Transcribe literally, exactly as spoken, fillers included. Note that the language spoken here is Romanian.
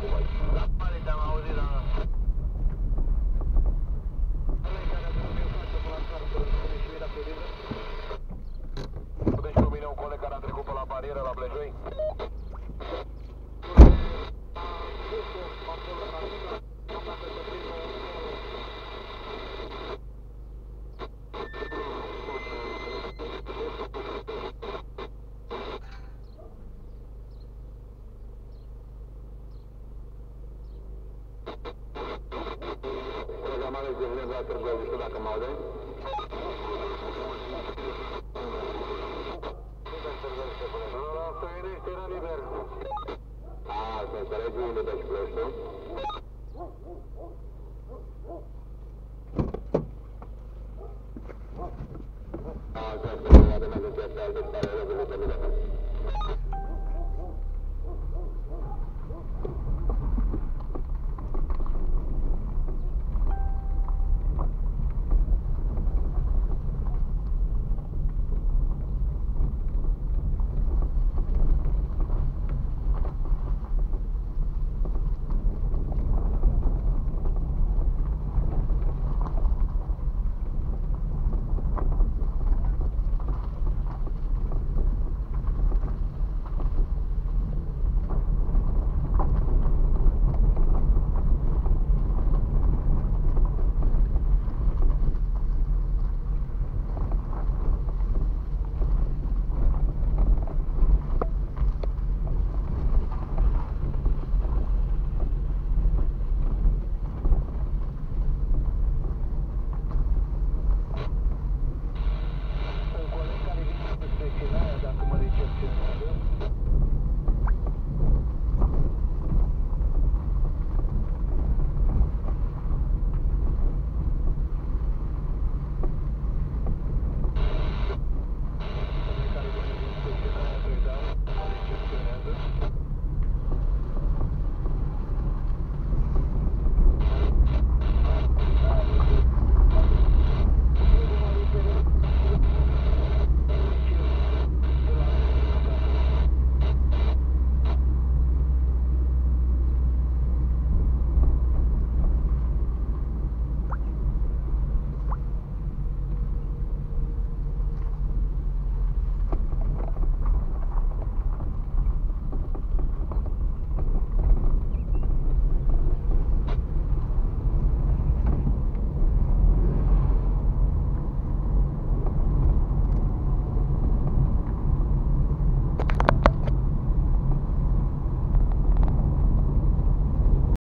La pare te-am auzit, dar... Deci cu mine un coleg care a trecut pe la barieră la Blejoi? Programare de vine la Târgu Auziștiu, dacă mă aude? La Stoienești era liber. A, să înțelegi liber și Ploiești, nu? A, cred că nu avem nevoie de asta, deci pare rău de liber.